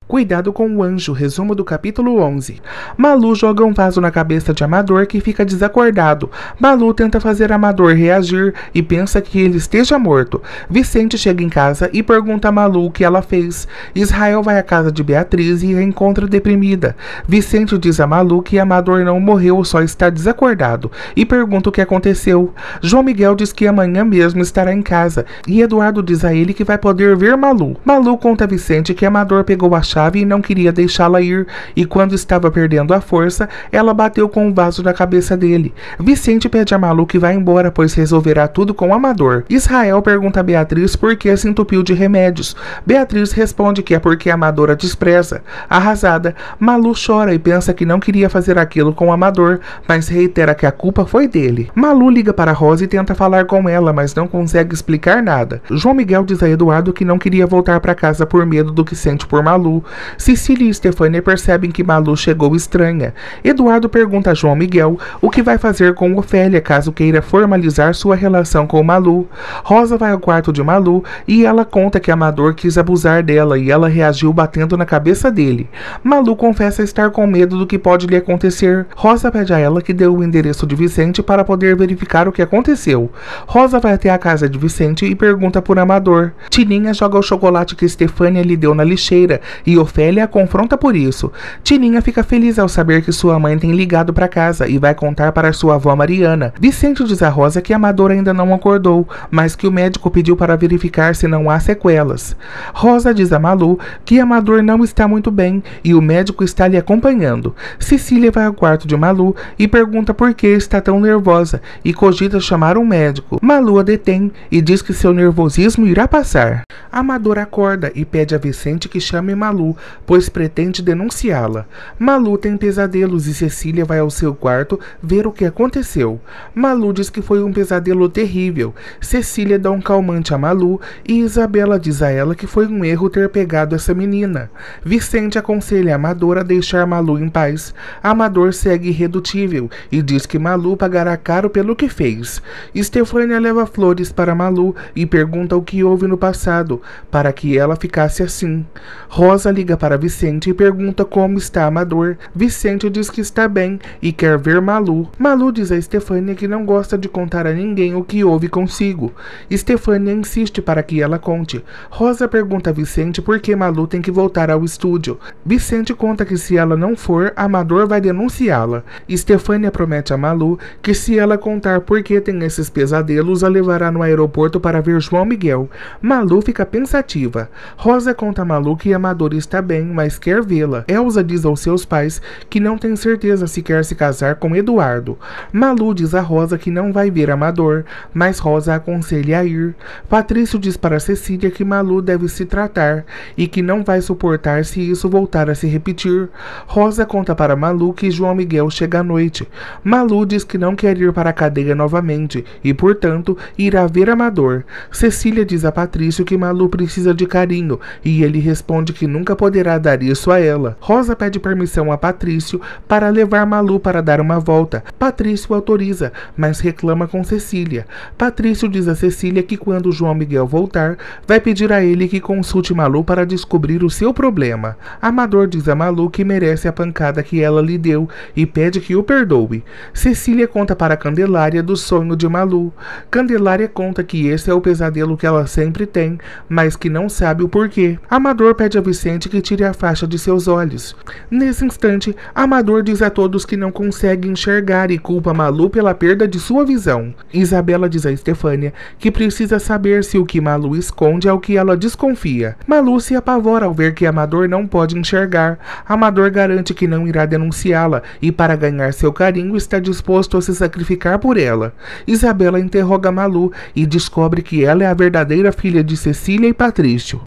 Cuidado com o anjo, resumo do capítulo 11. Malu joga um vaso na cabeça de Amador, que fica desacordado. Malu tenta fazer Amador reagir e pensa que ele esteja morto. Vicente chega em casa e pergunta a Malu o que ela fez. Israel vai à casa de Beatriz e a encontra deprimida. Vicente diz a Malu que Amador não morreu, só está desacordado, e pergunta o que aconteceu. João Miguel diz que amanhã mesmo estará em casa, e Eduardo diz a ele que vai poder ver Malu. Malu conta a Vicente que Amador pegou a chave e não queria deixá-la ir, e quando estava perdendo a força, ela bateu com um vaso na cabeça dele. Vicente pede a Malu que vá embora, pois resolverá tudo com Amador. Israel pergunta a Beatriz por que se entupiu de remédios. Beatriz responde que é porque Amador a despreza. Arrasada, Malu chora e pensa que não queria fazer aquilo com Amador, mas reitera que a culpa foi dele. Malu liga para Rosa e tenta falar com ela, mas não consegue explicar nada. João Miguel diz a Eduardo que não queria voltar para casa por medo do que sente por Malu. Cecília e Estefânia percebem que Malu chegou estranha. Eduardo pergunta a João Miguel o que vai fazer com Ofélia caso queira formalizar sua relação com Malu. Rosa vai ao quarto de Malu e ela conta que Amador quis abusar dela e ela reagiu batendo na cabeça dele. Malu confessa estar com medo do que pode lhe acontecer. Rosa pede a ela que dê o endereço de Vicente para poder verificar o que aconteceu. Rosa vai até a casa de Vicente e pergunta por Amador. Tininha joga o chocolate que Estefânia lhe deu na lixeira e Ofélia a confronta por isso. Tininha fica feliz ao saber que sua mãe tem ligado para casa e vai contar para sua avó Mariana. Vicente diz a Rosa que Amador ainda não acordou, mas que o médico pediu para verificar se não há sequelas. Rosa diz a Malu que Amador não está muito bem e o médico está lhe acompanhando. Cecília vai ao quarto de Malu e pergunta por que está tão nervosa e cogita chamar um médico. Malu a detém e diz que seu nervosismo irá passar. Amador acorda e pede a Vicente que chame Malu, pois pretende denunciá-la. Malu tem pesadelos e Cecília vai ao seu quarto ver o que aconteceu. Malu diz que foi um pesadelo terrível. Cecília dá um calmante a Malu e Isabela diz a ela que foi um erro ter pegado essa menina. Vicente aconselha Amador a deixar Malu em paz. Amador segue irredutível e diz que Malu pagará caro pelo que fez. Estefânia leva flores para Malu e pergunta o que houve no passado, para que ela ficasse assim. Rosa liga para Vicente e pergunta como está Amador. Vicente diz que está bem e quer ver Malu. Malu diz a Estefânia que não gosta de contar a ninguém o que houve consigo. Estefânia insiste para que ela conte. Rosa pergunta a Vicente por que Malu tem que voltar ao estúdio. Vicente conta que se ela não for, Amador vai denunciá-la. Estefânia promete a Malu que se ela contar por que tem esses pesadelos, a levará no aeroporto para ver João Miguel. Malu fica pensativa. Rosa conta a Malu que Amador está bem, mas quer vê-la. Elsa diz aos seus pais que não tem certeza se quer se casar com Eduardo. Malu diz a Rosa que não vai ver Amador, mas Rosa aconselha a ir. Patrício diz para Cecília que Malu deve se tratar e que não vai suportar se isso voltar a se repetir. Rosa conta para Malu que João Miguel chega à noite. Malu diz que não quer ir para a cadeia novamente e, portanto, irá ver Amador. Cecília diz a Patrício que Malu precisa de carinho e ele responde que nunca poderá dar isso a ela. Rosa pede permissão a Patrício para levar Malu para dar uma volta. Patrício autoriza, mas reclama com Cecília. Patrício diz a Cecília que quando João Miguel voltar, vai pedir a ele que consulte Malu para descobrir o seu problema. Amador diz a Malu que merece a pancada que ela lhe deu e pede que o perdoe. Cecília conta para Candelária do sonho de Malu. Candelária conta que esse é o pesadelo que ela sempre tem, mas que não sabe o porquê. Amador pede a Vicente que tire a faixa de seus olhos. Nesse instante, Amador diz a todos que não consegue enxergar e culpa Malu pela perda de sua visão. Isabela diz a Estefânia que precisa saber se o que Malu esconde é o que ela desconfia. Malu se apavora ao ver que Amador não pode enxergar. Amador garante que não irá denunciá-la e, para ganhar seu carinho, está disposto a se sacrificar por ela. Isabela interroga Malu e descobre que ela é a verdadeira filha de Cecília e Patrício.